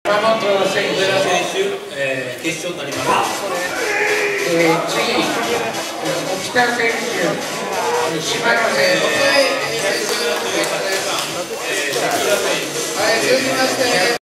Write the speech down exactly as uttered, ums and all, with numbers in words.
山本選手、 えー、決勝になりました。 えー、次、沖田選手、島野選手。